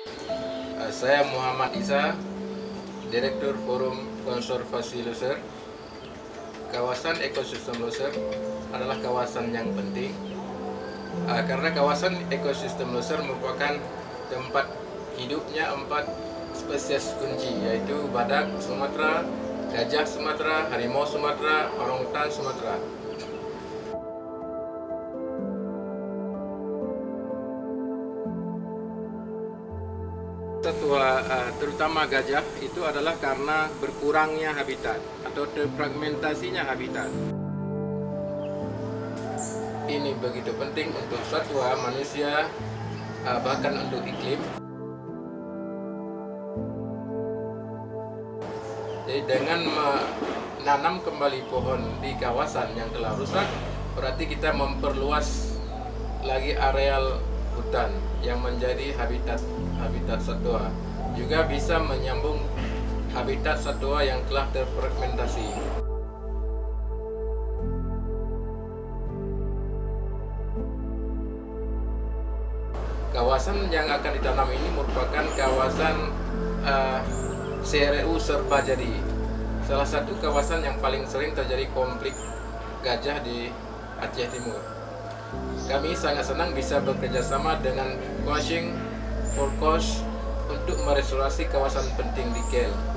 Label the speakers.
Speaker 1: Saya Muhammad Isa, Direktur Forum Konservasi Loser. Kawasan ekosistem loser adalah kawasan yang penting karena kawasan ekosistem loser merupakan tempat hidupnya 4 spesies kunci, yaitu badak Sumatera, gajah Sumatera, harimau Sumatera, orangutan Sumatera. Satwa terutama gajah itu adalah karena berkurangnya habitat atau defragmentasinya habitat. Ini begitu penting untuk satwa, manusia, bahkan untuk iklim. Jadi dengan menanam kembali pohon di kawasan yang telah rusak, berarti kita memperluas lagi areal hutan yang menjadi habitat satwa, juga bisa menyambung habitat satwa yang telah terfragmentasi. Kawasan yang akan ditanam ini merupakan kawasan CRU serba jadi, salah satu kawasan yang paling sering terjadi konflik gajah di Aceh Timur. Kami sangat senang bisa bekerjasama dengan Kuching Forkos untuk merestorasi kawasan penting di KL.